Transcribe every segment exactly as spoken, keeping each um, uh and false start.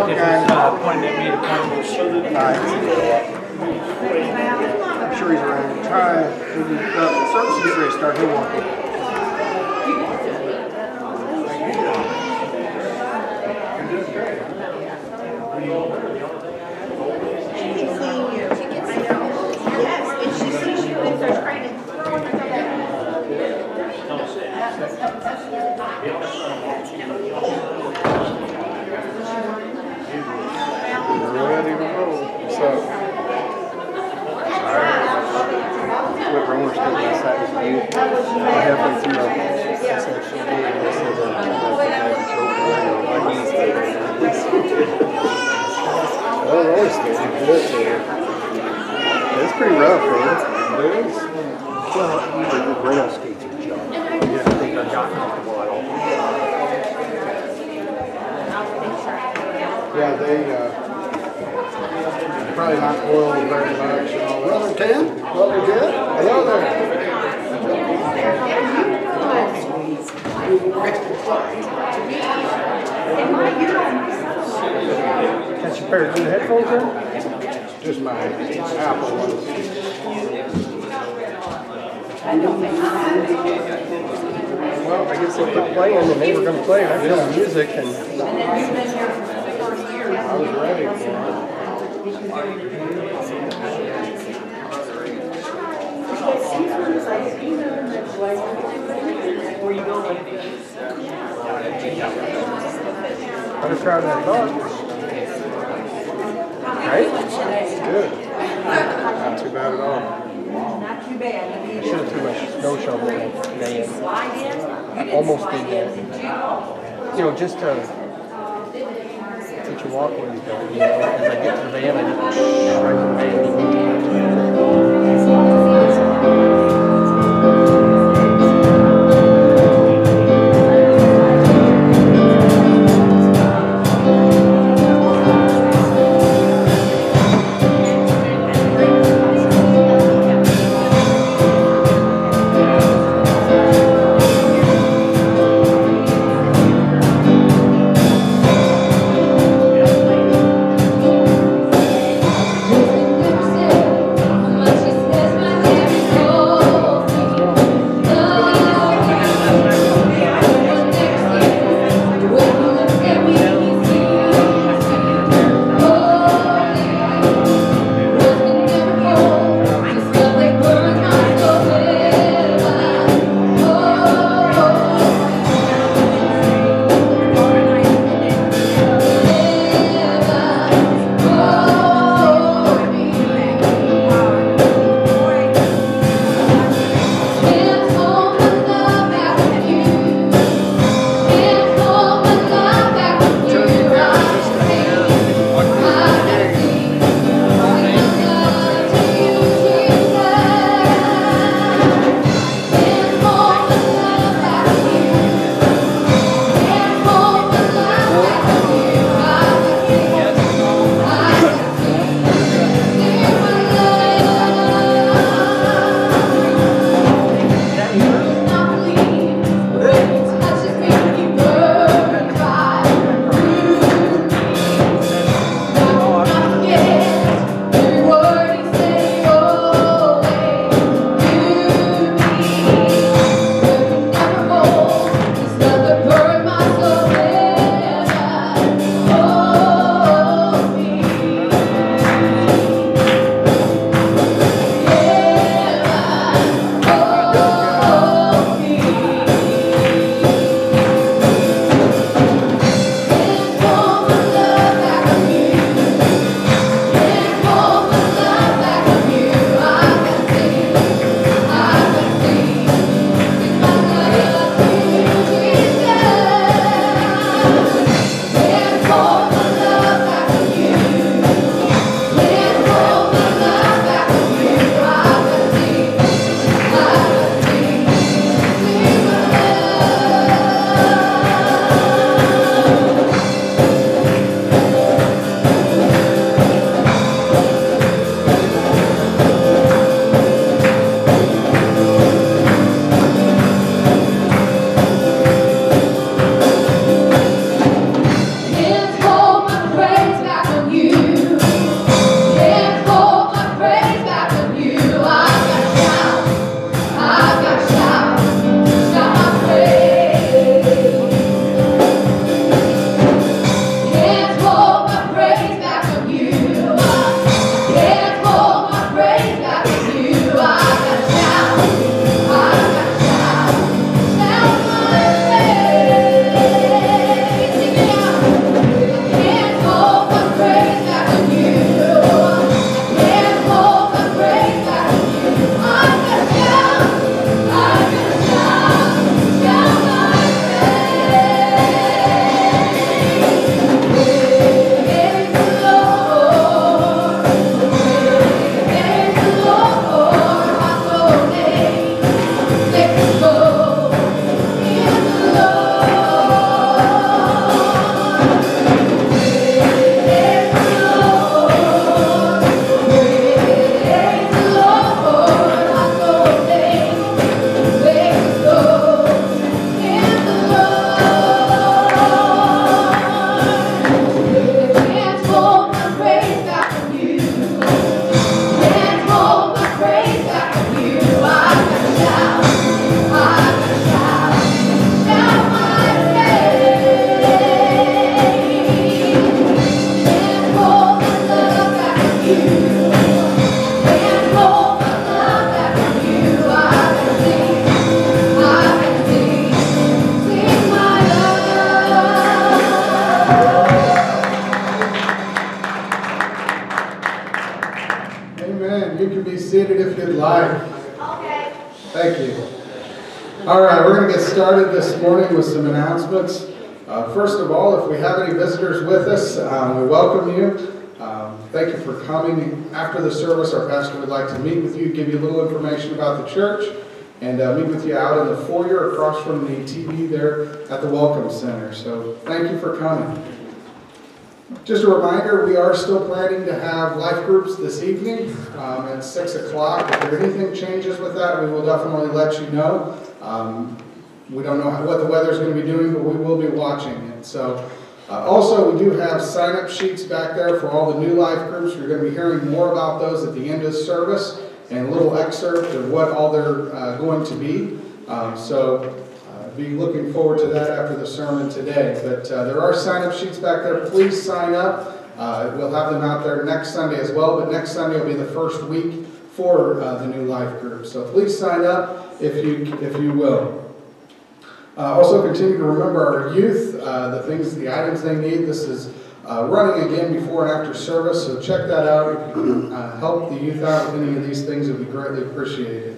Okay. Uh, appointment made appointments. Alright. I'm sure he's around. Try the service is ready to start. He'll walk in. Ready to roll. What's up? What rumors did I say with you? Halfway through the section, they said that my knees get Oh, roller skating, good there. It's pretty rough, man. It is. Well, usually the rail skates are junk. Yeah, I think I'm not comfortable at all. Yeah, they, uh, probably not oiled very much. Brother Tim? Brother Jeff? Hello there. Got your pair of new headphones there? Just my Apple ones. Well, I guess they quit playing and they were going to play. I feel music and I was ready for it. Better crowd than I thought. Right? Good. Not too bad at all. Not too bad. I should have threw my snow shovel in. I almost did that. You know, just to teach you walk where you go. You know, as I get to the van, I just strike the van. seated if you'd like. Okay. Thank you. All right, we're going to get started this morning with some announcements. Uh, first of all, if we have any visitors with us, um, we welcome you. Um, thank you for coming. After the service, our pastor would like to meet with you, give you a little information about the church, and uh, meet with you out in the foyer across from the T V there at the Welcome Center. So thank you for coming. Just a reminder, we are still planning to have life groups this evening um, at six o'clock. If there anything changes with that, we will definitely let you know. Um, we don't know what the weather is going to be doing, but we will be watching it. So, uh, also, we do have sign-up sheets back there for all the new life groups. You're going to be hearing more about those at the end of the service and a little excerpt of what all they're uh, going to be. Um, so, be looking forward to that after the sermon today. But uh, there are sign-up sheets back there. Please sign up. Uh, we'll have them out there next Sunday as well, but next Sunday will be the first week for uh, the new life group. So please sign up if you if you will. Uh, also continue to remember our youth, uh, the things, the items they need. This is uh, running again before and after service, so check that out. If you can uh, help the youth out with any of these things, it would be greatly appreciated.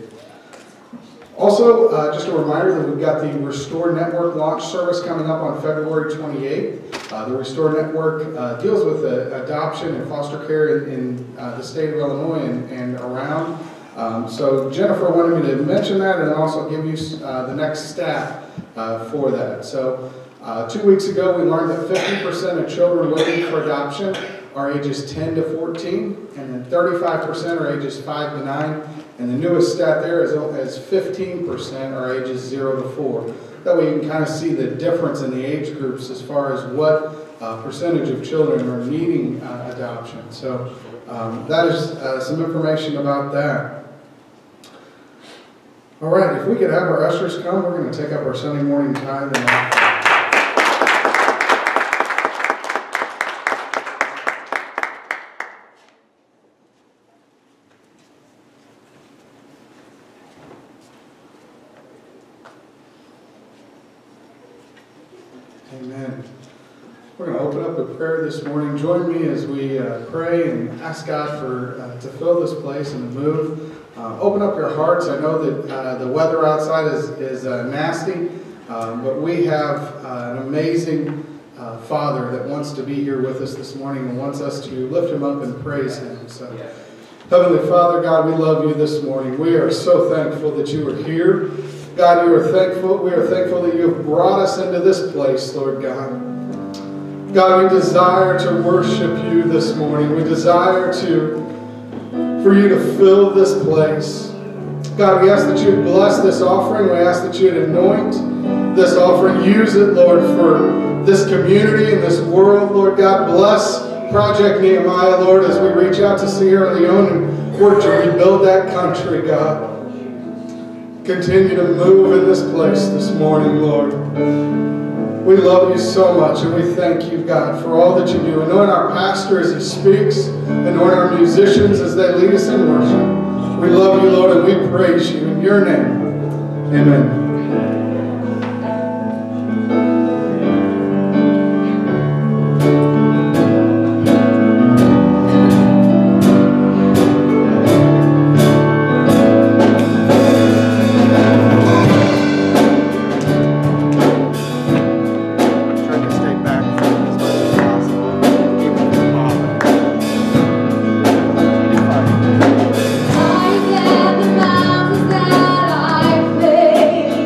Also, uh, just a reminder that we've got the Restore Network launch service coming up on February twenty-eighth. Uh, the Restore Network uh, deals with uh, adoption and foster care in, in uh, the state of Illinois and, and around. Um, so Jennifer wanted me to mention that and also give you uh, the next stat uh, for that. So uh, two weeks ago we learned that fifty percent of children waiting for adoption are ages ten to fourteen, and then thirty-five percent are ages five to nine. And the newest stat there is, is fifteen percent are ages zero to four. That way you can kind of see the difference in the age groups as far as what uh, percentage of children are needing uh, adoption. So um, that is uh, some information about that. All right, if we could have our ushers come, we're going to take up our Sunday morning tithe and offering. Amen. We're going to open up with prayer this morning. Join me as we uh, pray and ask God for uh, to fill this place and to move. Uh, open up your hearts. I know that uh, the weather outside is, is uh, nasty, um, but we have uh, an amazing uh, Father that wants to be here with us this morning and wants us to lift Him up and praise Him. So, Heavenly Father, God, we love You this morning. We are so thankful that You are here. God, you are thankful. We are thankful that You have brought us into this place, Lord God. God, we desire to worship You this morning. We desire to, for You to fill this place. God, we ask that You would bless this offering. We ask that You would anoint this offering. Use it, Lord, for this community and this world, Lord God. Bless Project Nehemiah, Lord, as we reach out to Sierra Leone and work to rebuild that country, God. Continue to move in this place this morning, Lord. We love You so much, and we thank You, God, for all that You do. Anoint our pastor as he speaks. Anoint our musicians as they lead us in worship. We love You, Lord, and we praise You in Your name. Amen. I get the mountains that I face.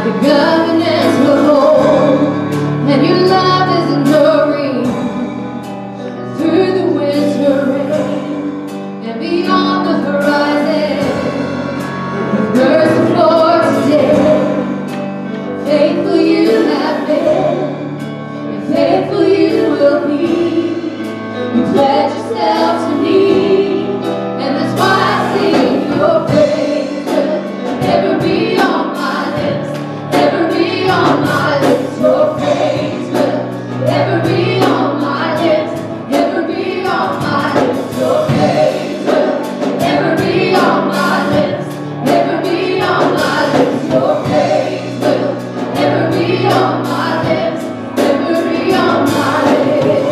like the governance of old, and your love is enduring through the winter rain and beyond the horizon. With mercy for today, faithful you have been, and faithful you will be. You pledge yourself to me, and that's why I sing your praise. Will never be on my lips, never be on my lips. Your praise will never be on my lips, never be on my lips. Your praise will never be on my lips, never be on my lips. Your praise will never be on my lips, never be on my lips.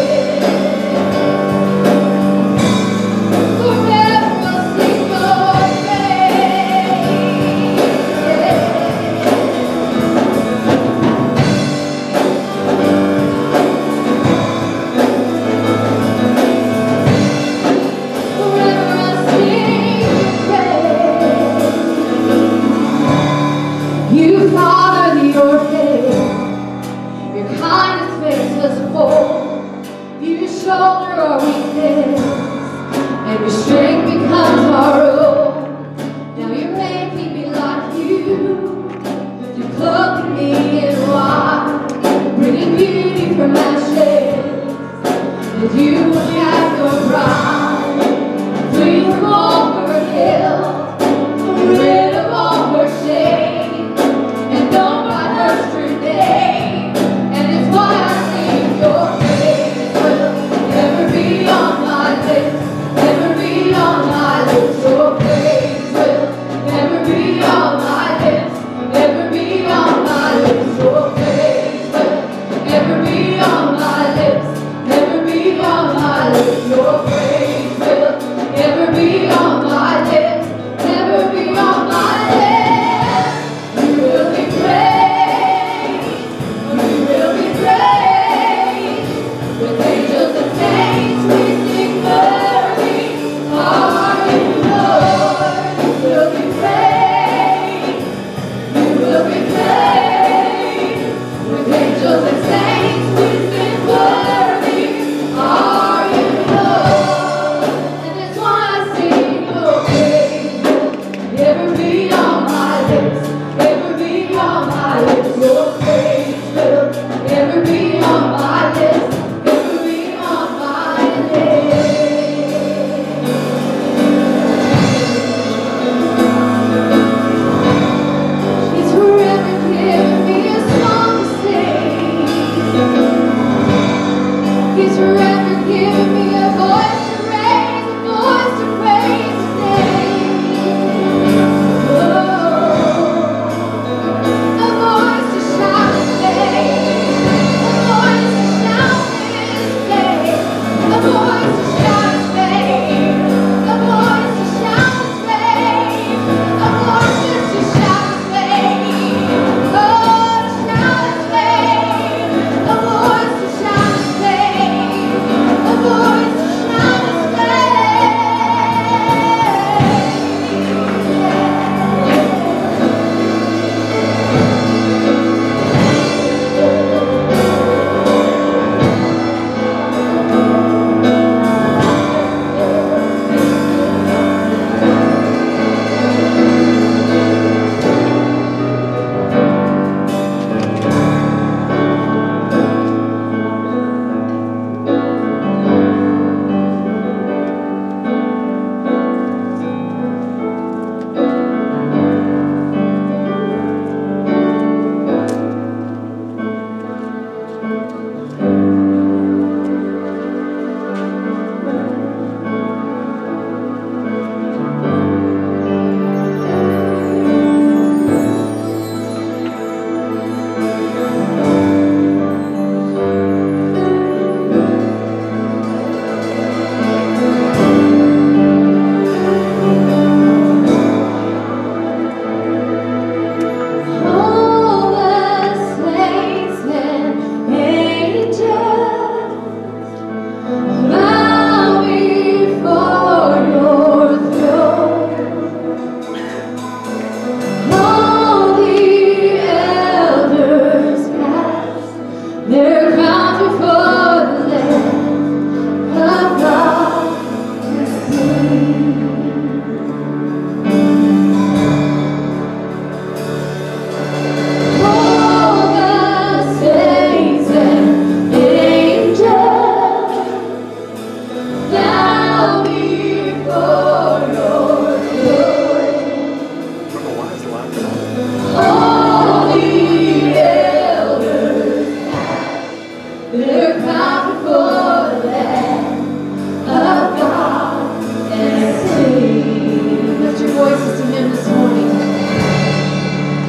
You father the orphan, your kindness makes us whole. You shoulder our weakness, and your strength becomes our own. Now you're making me like you, you're cloaking me in white, bringing beauty from ashes, and you will have your bride, free from all her guilt, rid of all her shame. Never be on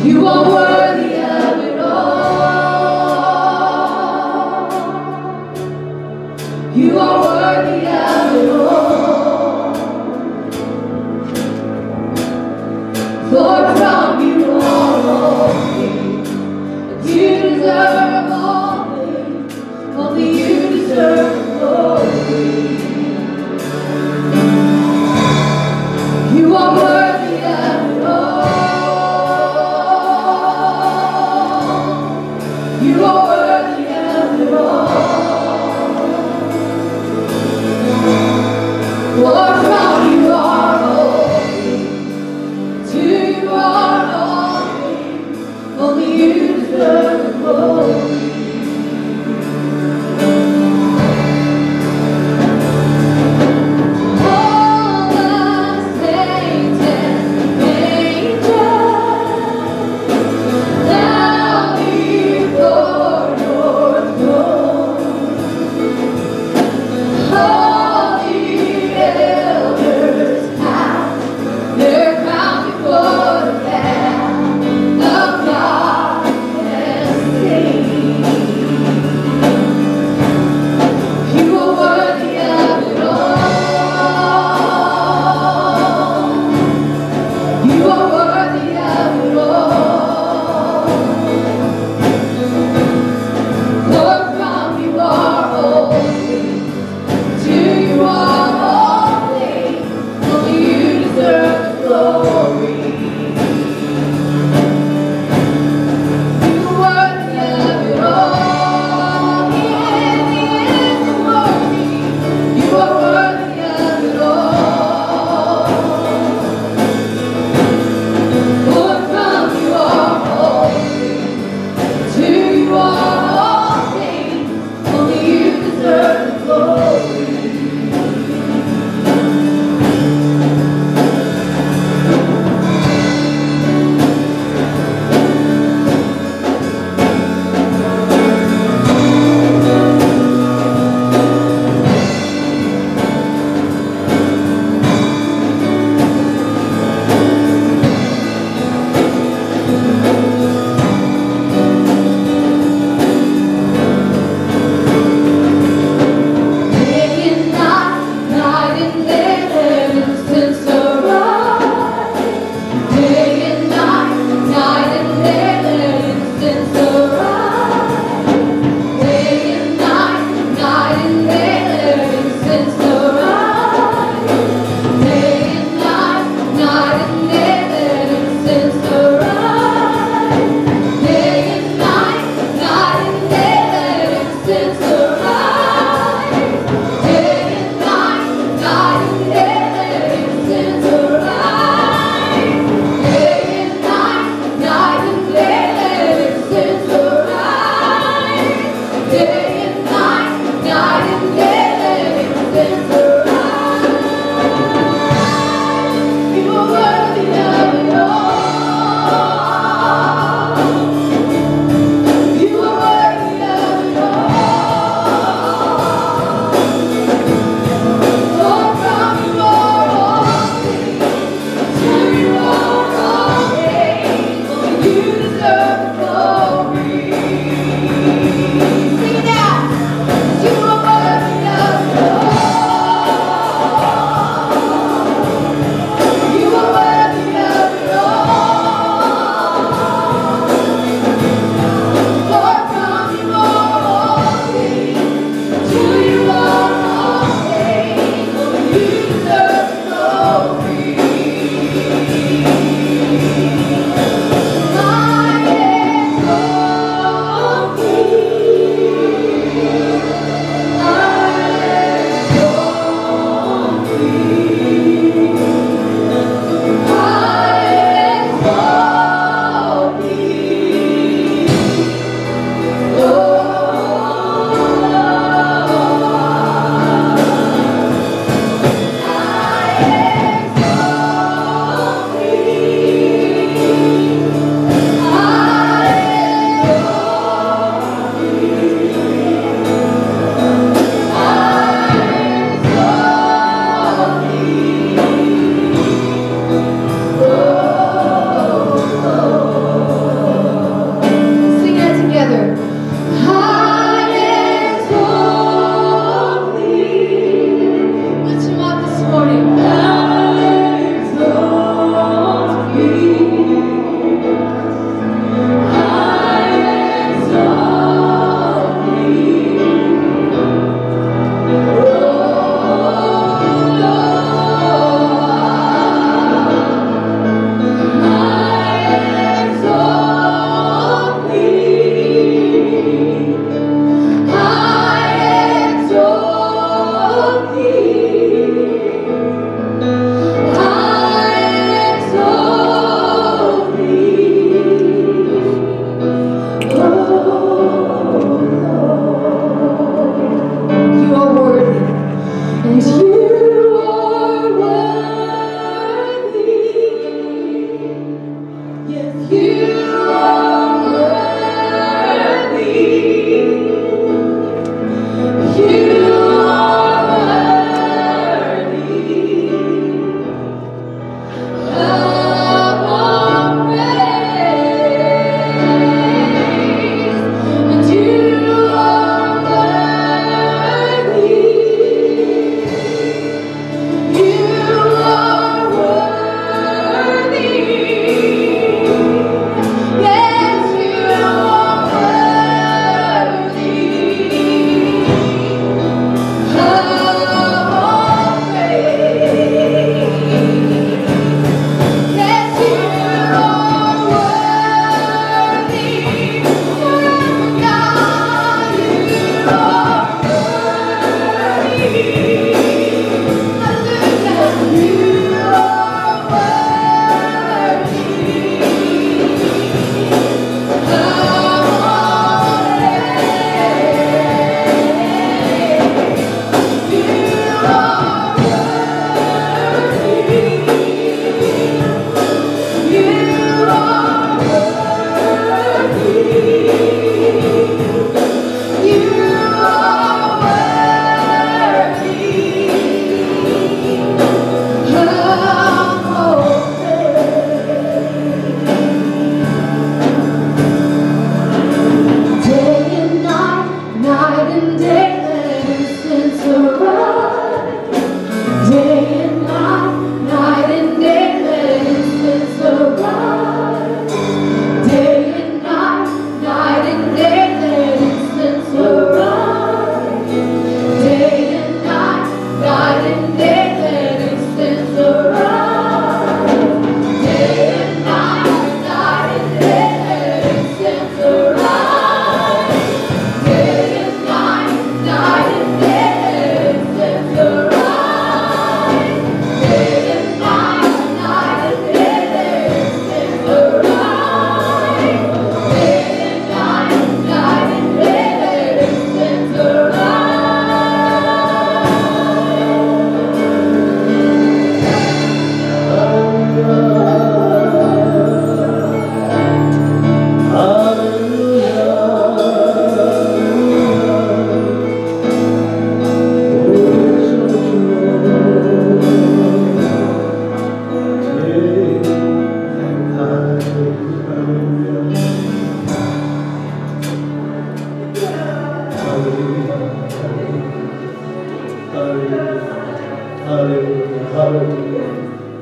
You are worthy of it all. You are worthy of it all. For from you are all things, you deserve all things, only you deserve glory. You are worthy of it all.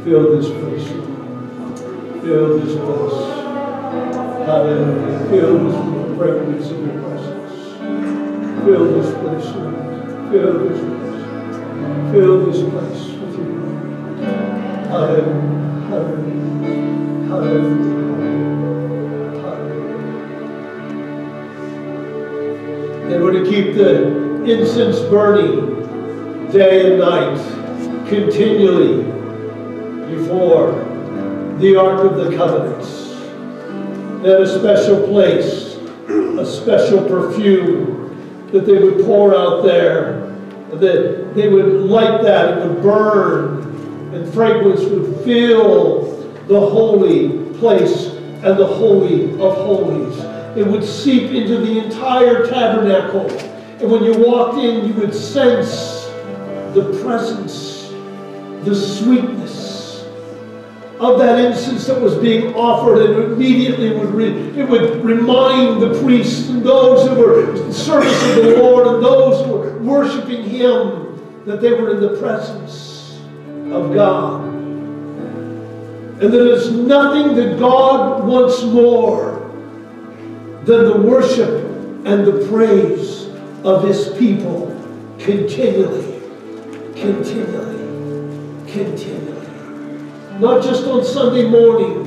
Fill this place, Lord. Fill this place. Hallelujah. Fill this with the fragrance of your presence. Fill this place, Lord. Fill this place. Fill this place with you, Lord. Hallelujah. Hallelujah. Hallelujah. And we're to keep the incense burning day and night, continually before the Ark of the Covenants. At a special place, a special perfume that they would pour out there, that they would light that, it would burn, and fragrance would fill the holy place and the Holy of Holies. It would seep into the entire tabernacle. And when you walked in, you would sense the presence, the sweetness of that incense that was being offered. And it immediately would, re it would remind the priests and those who were in service of the Lord and those who were worshiping Him that they were in the presence of God. And there is nothing that God wants more than the worship and the praise of His people continually, continually, continually. Not just on Sunday morning,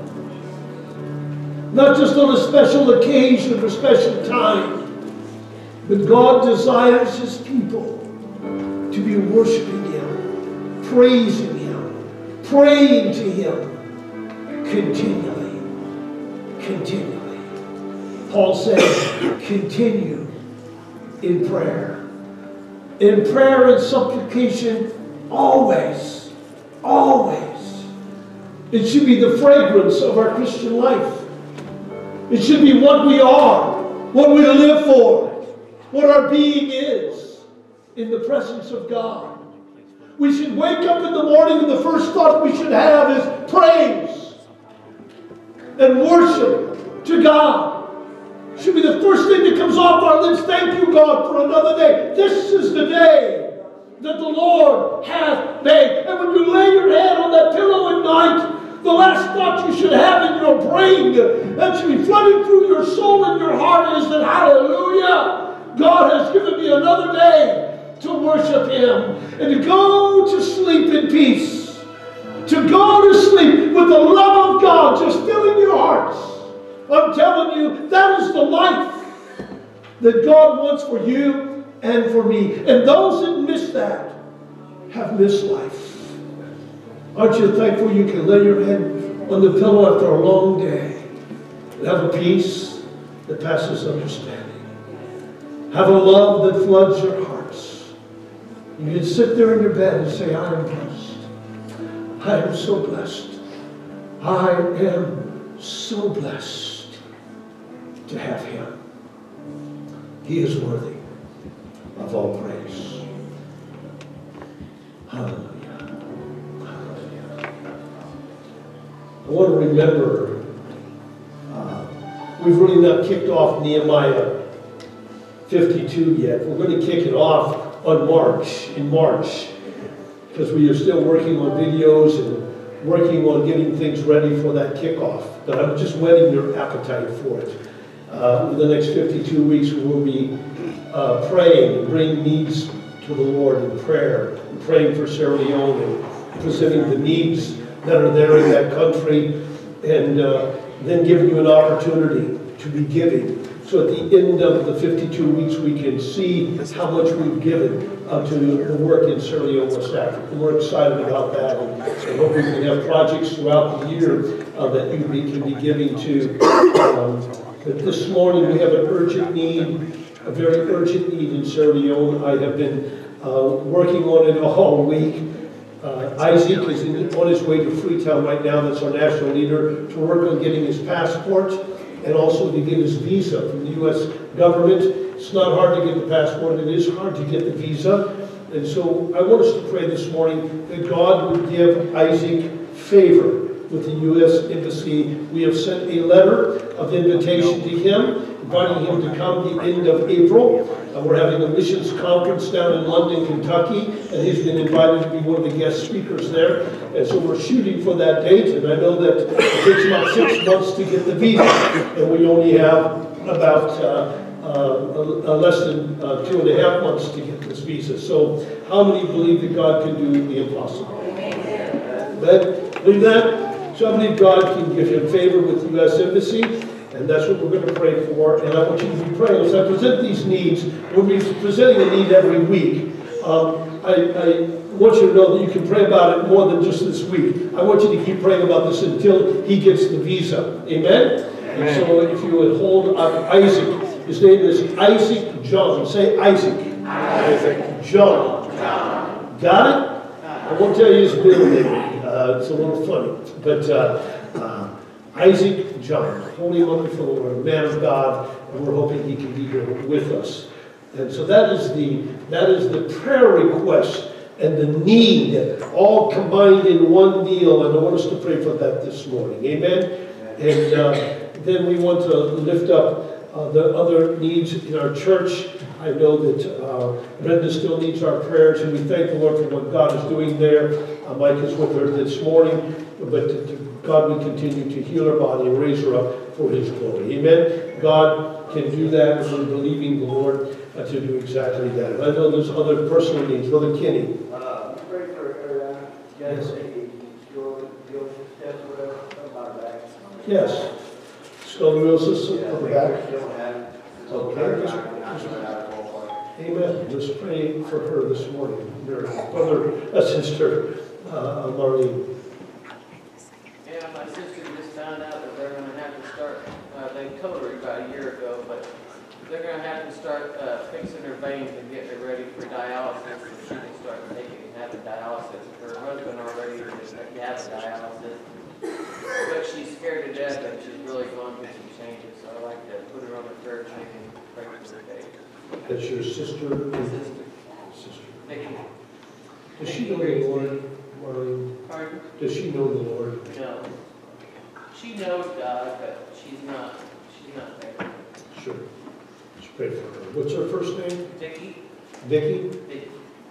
not just on a special occasion or special time, but God desires His people to be worshiping Him, praising Him, praying to Him continually, continually. Paul said, continue in prayer. In prayer and supplication, always, always. It should be the fragrance of our Christian life. It should be what we are, what we live for, what our being is in the presence of God. We should wake up in the morning and the first thought we should have is praise and worship to God. Should be the first thing that comes off our lips. Thank you, God, for another day. This is the day that the Lord hath made. And when you lay your head on that pillow at night, the last thought you should have in your brain that should be flooding through your soul and your heart is that, hallelujah, God has given me another day to worship Him and to go to sleep in peace. To go to sleep with the love of God just filling your hearts. I'm telling you, that is the life that God wants for you and for me. And those that miss that have missed life. Aren't you thankful you can lay your head on the pillow after a long day and have a peace that passes understanding? Have a love that floods your hearts. You can sit there in your bed and say, I am blessed. I am so blessed. I am so blessed to have Him. He is worthy of all praise. Hallelujah. Hallelujah. I want to remember, uh, we've really not kicked off Nehemiah fifty-two yet. We're going to kick it off on March, in March, because we are still working on videos and working on getting things ready for that kickoff. But I'm just whetting your appetite for it. Uh, in the next fifty-two weeks, we will be uh, praying and bringing needs to the Lord in prayer, and praying for Sierra Leone and presenting the needs that are there in that country, and uh, then giving you an opportunity to be giving. So at the end of the fifty-two weeks, we can see how much we've given uh, to the work in Sierra Leone, West Africa. We're excited about that, and I hope we can have projects throughout the year uh, that you can be giving to. Um, But this morning we have an urgent need, a very urgent need in Sierra Leone. I have been uh, working on it all week. Uh, Isaac is in, on his way to Freetown right now. That's our national leader, to work on getting his passport and also to get his visa from the U S government. It's not hard to get the passport. It is hard to get the visa. And so I want us to pray this morning that God would give Isaac favor with the U S Embassy. We have sent a letter of invitation to him, inviting him to come the end of April. Uh, we're having a missions conference down in London, Kentucky, and he's been invited to be one of the guest speakers there. And so we're shooting for that date, and I know that it takes about six months to get the visa, and we only have about uh, uh, uh, less than uh, two and a half months to get this visa. So how many believe that God can do the impossible? Amen. Believe that? So I believe God can give him favor with the U S Embassy. And that's what we're going to pray for. And I want you to be praying. As I present these needs, we'll be presenting a need every week. Um, I, I want you to know that you can pray about it more than just this week. I want you to keep praying about this until he gets the visa. Amen? Amen. And so if you would hold up Isaac. His name is Isaac John. Say Isaac. Isaac. John. John. Got it? I won't tell you his middle name. Uh, it's a little funny. But uh, uh, Isaac John, holy, wonderful Lord, man of God, and we're hoping he can be here with us. And so that is the that is the prayer request and the need all combined in one deal, and I want us to pray for that this morning. Amen. And uh, then we want to lift up uh, the other needs in our church. I know that uh, Brenda still needs our prayers, and we thank the Lord for what God is doing there. Uh, Mike is with her this morning, but to, to God will continue to heal her body and raise her up for his glory. Amen. God can do that, and we're believing the Lord uh, to do exactly that. And I know there's other personal needs. Brother Kenny. Uh, pray for Ariana. Yes. Yes. Yes. Scoliosis Yeah, of the back. still have. Okay. Just, just, amen. Just pray for her this morning. Your brother, uh, sister, uh, Marlene. Yeah, my sister just found out that they're going to have to start, uh, they told her about a year ago, but they're going to have to start uh, fixing her veins and getting her ready for dialysis so she can start taking and having dialysis. Her husband already has dialysis, but she's scared to death and she's really going through some changes. So I like to put her on the prayer chain and pray for her day. That's your sister? Sister. Sister. Vicky. Does she know the Lord, Marlene? Pardon? Does she know the Lord? No. She knows God, but she's not, she's not there. Sure. Let's pray for her. What's her first name? Vicky? Vicky? Vicky.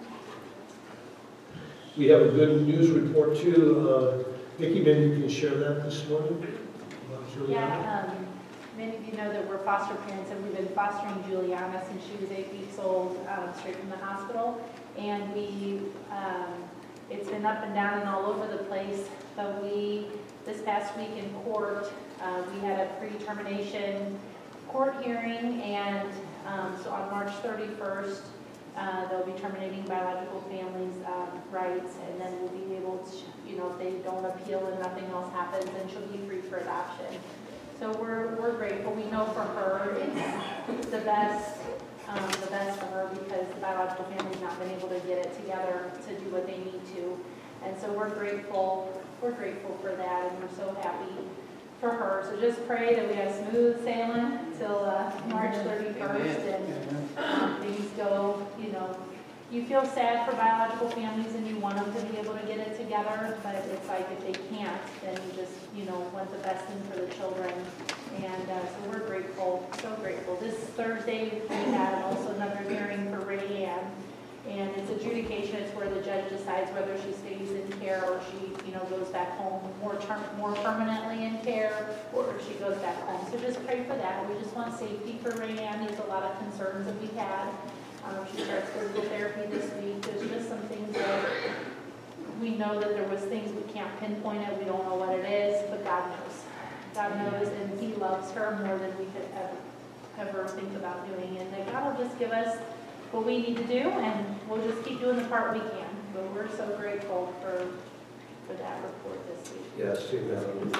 We have a good news report too. Uh, Vicky, maybe you can share that this morning? Yeah, um, many of you know that we're foster parents, and we've been fostering Juliana since she was eight weeks old, um, straight from the hospital. And we, um, it's been up and down and all over the place. But we, this past week in court, uh, we had a pre-termination court hearing, and um, so on March thirty-first, uh, they'll be terminating biological families' um, rights, and then we'll be able to, you know, if they don't appeal and nothing else happens, then she'll be free for adoption. So we're we're grateful. We know for her it's the best, um, the best for her because the biological family's not been able to get it together to do what they need to, and so we're grateful. We're grateful for that, and we're so happy for her. So just pray that we have smooth sailing till uh, March thirty-first, and um, things go, you know, you feel sad for biological families and you want them to be able to get it together, but it's like if they can't, then you just, you know, want the best thing for the children. And uh, so we're grateful, so grateful. This Thursday we had also another hearing for Ray Ann, and it's adjudication. It's where the judge decides whether she stays in care or she, you know, goes back home more term, more permanently in care, or she goes back home. So just pray for that. We just want safety for Ray Ann. There's a lot of concerns that we had. Um, she starts physical therapy this week. There's just some things that we know that there was things we can't pinpoint it. We don't know what it is, but God knows. God knows, and He loves her more than we could ever, ever think about doing. And that God will just give us what we need to do, and we'll just keep doing the part we can. But we're so grateful for for that report this week. Yes, amen.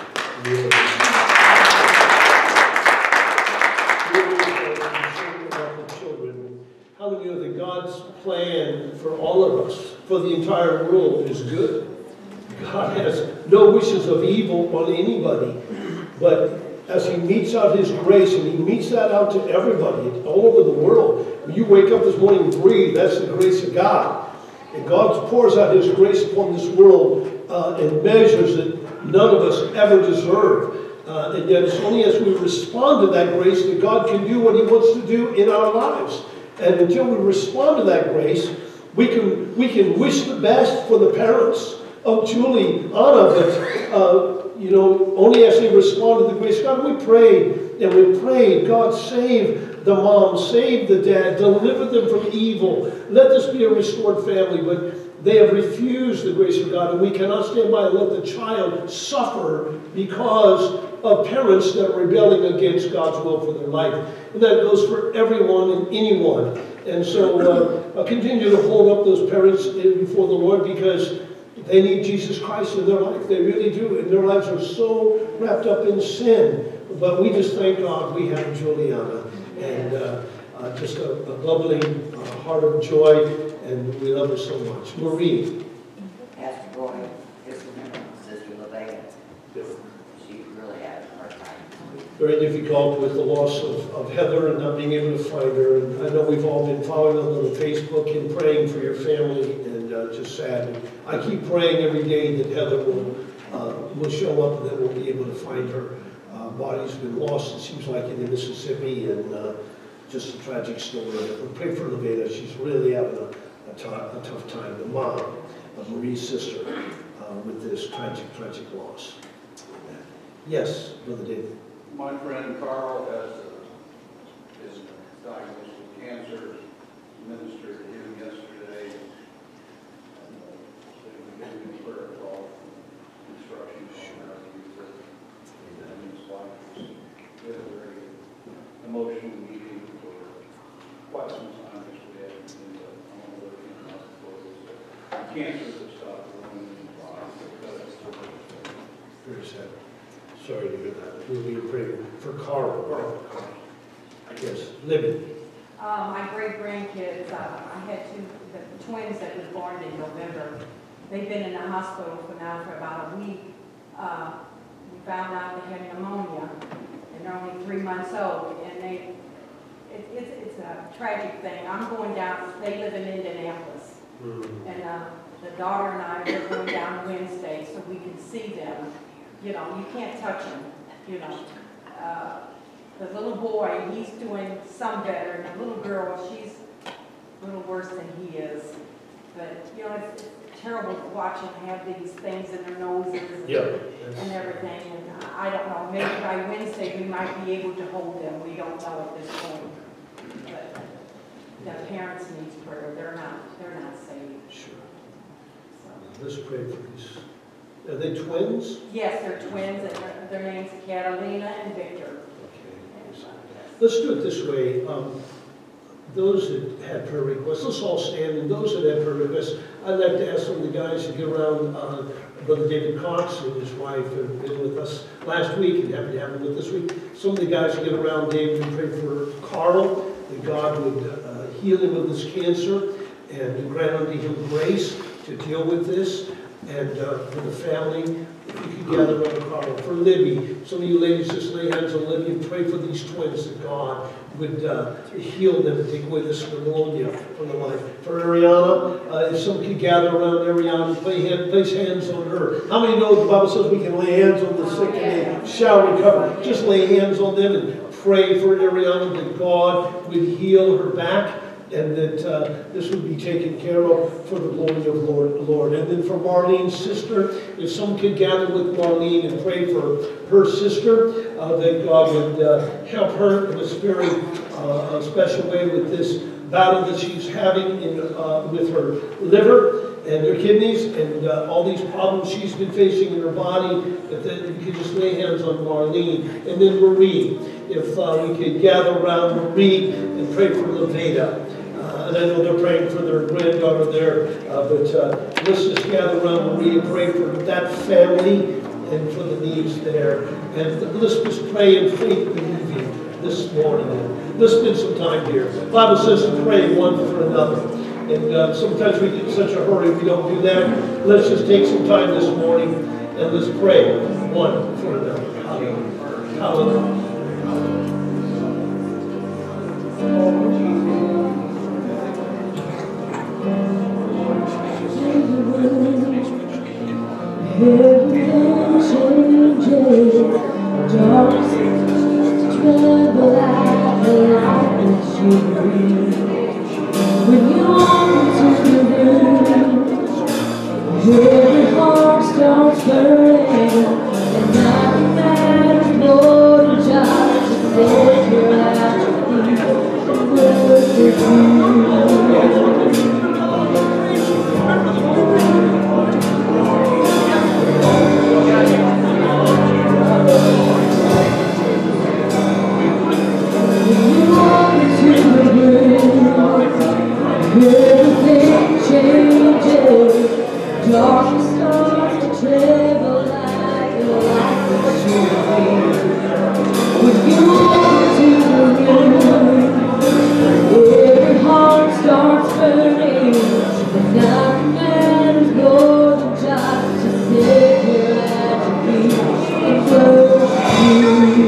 How many know that God's plan for all of us, for the entire world, is good? God has no wishes of evil on anybody, but as He meets out His grace, and He meets that out to everybody, all over the world. When you wake up this morning and breathe, that's the grace of God. And God pours out His grace upon this world uh, and measures it none of us ever deserve. Uh, and yet it's only as we respond to that grace that God can do what he wants to do in our lives. And until we respond to that grace, we can, we can wish the best for the parents of Julie, Anna, but uh, you know, only as they respond to the grace. God, we prayed and we prayed, God, save the mom, save the dad, deliver them from evil. Let this be a restored family. But they have refused the grace of God, and we cannot stand by and let the child suffer because of parents that are rebelling against God's will for their life. And that goes for everyone and anyone. And so uh, continue to hold up those parents before the Lord, because they need Jesus Christ in their life. They really do. And their lives are so wrapped up in sin. But we just thank God we have Juliana. And uh, uh, just a, a bubbling uh, heart of joy. And we love her so much. Marie. Pastor Roy, just remember Sister LeVega. She really had a hard time. Very difficult with the loss of, of Heather and not being able to find her. And I know we've all been following on the Facebook and praying for your family, and uh, just sad. And I keep praying every day that Heather will uh, will show up and that we'll be able to find her. Uh, body's been lost, it seems like, in Mississippi, and uh, just a tragic story. We pray for Levada. She's really having a, a, a tough time. The mom of Marie's sister uh, with this tragic, tragic loss. Yes, Brother David. My friend Carl has uh, is diagnosed with cancer. Ministered to him yesterday. And, uh, so we gave him a prayer call, instructions on how to use it. And his wife was we had a very emotional meeting for quite some time. Because we had been uh, on the looking at the cancer that stopped growing in his body. Very sad. Sorry to hear that. We'll be praying for Carl. Carl. Yes, Libby. Um, my great grandkids, uh, I had two the twins that were born in November. They've been in the hospital for now for about a week. Uh, we found out they had pneumonia, and they're only three months old. And they, it, it's, it's a tragic thing. I'm going down. They live in Indianapolis, mm-hmm. and uh, the daughter and I are going down Wednesday so we can see them. You know, you can't touch him, you know. Uh, the little boy, he's doing some better, and the little girl, she's a little worse than he is. But, you know, it's, it's terrible to watch them have these things in their noses yeah, and everything. And I don't know, maybe by Wednesday we might be able to hold them. We don't know at this point. But the parents need prayer. They're not, they're not saved. Sure. So. Let's pray for these. Are they twins? Yes, they're twins, and their, their names are Catalina and Victor. Okay. Let's do it this way. Um, those that had prayer requests, let's all stand. And those that had prayer requests, I'd like to ask some of the guys to get around. Uh, Brother David Cox and his wife have been with us last week, and happy to have him with this week. Some of the guys get around David and pray for Carl, that God would uh, heal him of this cancer and grant unto him grace to deal with this. And uh, for the family, if you could gather around Carl. For Libby, some of you ladies just lay hands on Libby and pray for these twins that God would uh, heal them and take away this pneumonia from their life. For Ariana, uh, if some could gather around Ariana and play hand, place hands on her. How many know the Bible says we can lay hands on the sick and they shall recover? Just lay hands on them and pray for Ariana that God would heal her back, and that uh, this would be taken care of for the glory of Lord, Lord. And then for Marlene's sister, if someone could gather with Marlene and pray for her sister, uh, that God would uh, help her in a very uh, a special way with this battle that she's having in, uh, with her liver and her kidneys and uh, all these problems she's been facing in her body. If, that, if you could just lay hands on Marlene. And then Marie, if uh, we could gather around Marie and pray for Levada. Uh, and I know they're praying for their granddaughter there, uh, but uh, let's just gather around Marie and pray for that family and for the needs there. And let's just pray in faith believing this morning. And let's spend some time here. The Bible says to pray one for another. And uh, sometimes we get in such a hurry we don't do that. Let's just take some time this morning and let's pray one for another. Hallelujah. Hallelujah. Every tremble at the light that you bring. When you walk into the room, every heart starts burning, and nothing matters more than just to sit here at your feet and worship you. Everything changes, darkness starts to tremble like the light that you bring. When you walk into the room, every heart starts burning, and nothing matters more than just to sit here at your feet and worship you.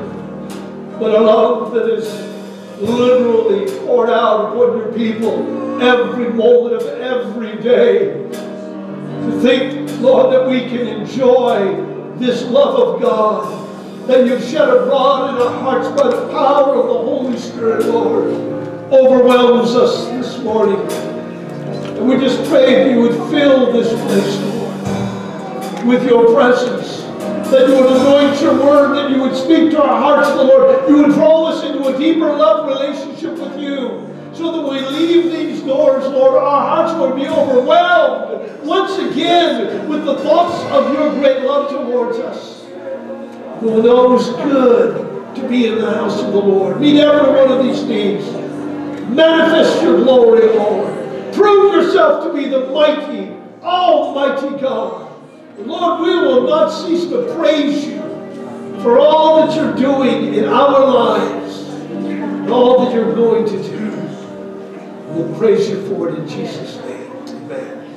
but a love that is literally poured out upon your people. every moment of every day. To think, Lord, that we can enjoy this love of God that you've shed abroad in our hearts by the power of the Holy Spirit, Lord, overwhelms us this morning. And we just pray that you would fill this place, Lord, with your presence, that you would anoint your word, that you would speak to our hearts, Lord. You would draw us into a deeper love relationship with you, so that when we leave these doors, Lord, our hearts would be overwhelmed once again with the thoughts of your great love towards us. Who knows good to be in the house of the Lord. Meet every one of these needs. Manifest your glory, Lord. Prove yourself to be the mighty, almighty God. And Lord, we will not cease to praise you for all that you're doing in our lives and all that you're going to do. We'll praise you for it in Jesus' name. Amen.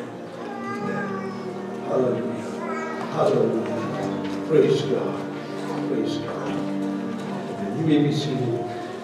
Amen. Hallelujah. Hallelujah. Praise God. Praise God. Amen. You may be seated.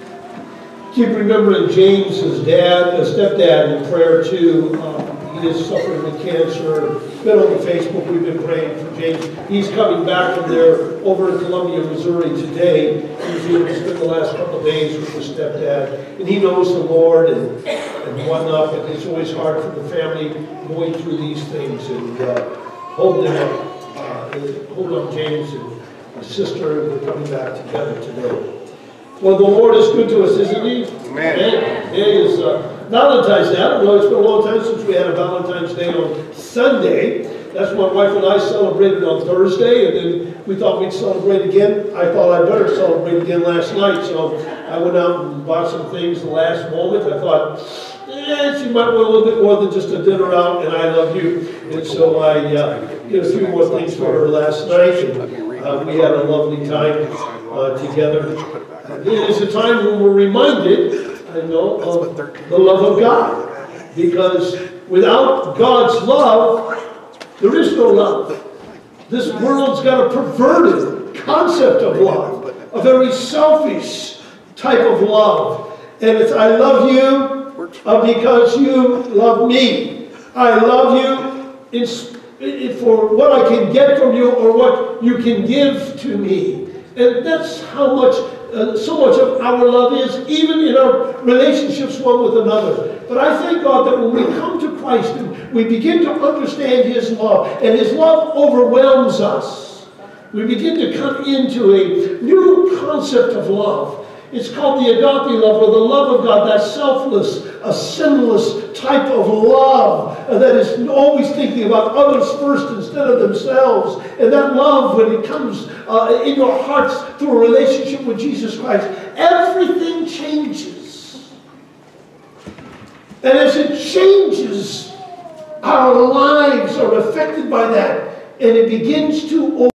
Keep remembering James's dad, uh, stepdad in prayer too. Um, he is suffering with cancer. Been on Facebook, we've been praying for James. He's coming back from there over in Columbia, Missouri today. He was here to spend the last couple of days with his stepdad. And he knows the Lord and, and whatnot, but it's always hard for the family going through these things. And uh, hold them up. Uh, hold on James and his sister, and we're coming back together today. Well, the Lord is good to us, isn't he? Amen. Amen. Today is uh, Valentine's Day. I don't know, it's been a long time since we had a Valentine's Day on Sunday. That's what my wife and I celebrated on Thursday, and then we thought we'd celebrate again. I thought I'd better celebrate again last night, so I went out and bought some things the last moment. I thought, eh, she might want a little bit more than just a dinner out, and I love you. And so I uh, did a few more things for her last night, and uh, we had a lovely time uh, together. It is a time when we're reminded, I know, of the love of God. Because without God's love, there is no love. This world's got a perverted concept of love, a very selfish type of love. And it's, I love you uh, because you love me. I love you in, in, for what I can get from you or what you can give to me. And that's how much Uh, so much of our love is, even in our relationships one with another. But I thank God that when we come to Christ and we begin to understand His love, and His love overwhelms us, we begin to come into a new concept of love. It's called the agape love, or the love of God, that selfless, a sinless type of love that is always thinking about others first instead of themselves. And that love, when it comes uh, in your hearts through a relationship with Jesus Christ, everything changes. And as it changes, our lives are affected by that, and it begins to